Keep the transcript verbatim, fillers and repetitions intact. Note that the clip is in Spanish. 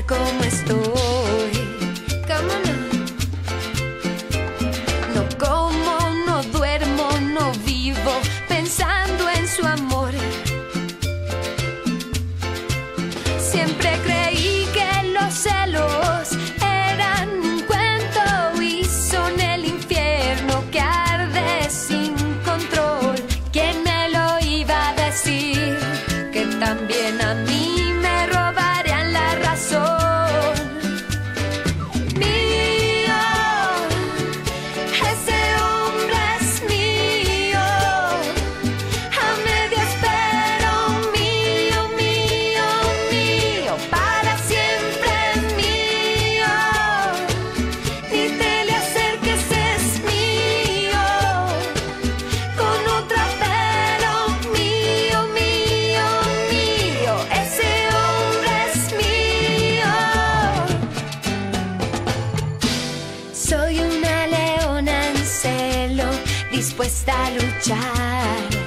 cómo estoy. ¿Cómo no? No como, no duermo, no vivo pensando en su amor. Siempre creí que los celos eran un cuento y son el infierno que arde sin control. ¿Quién me lo iba a decir? Que también a mí me robarían la razón. Mío, ese hombre es mío, a medias pero mío, mío, mío, para siempre mío. Ni te le acerques, es mío, con otra pero mío, mío, mío, ese hombre es mío. Soy una leona en celo, dispuesta a luchar.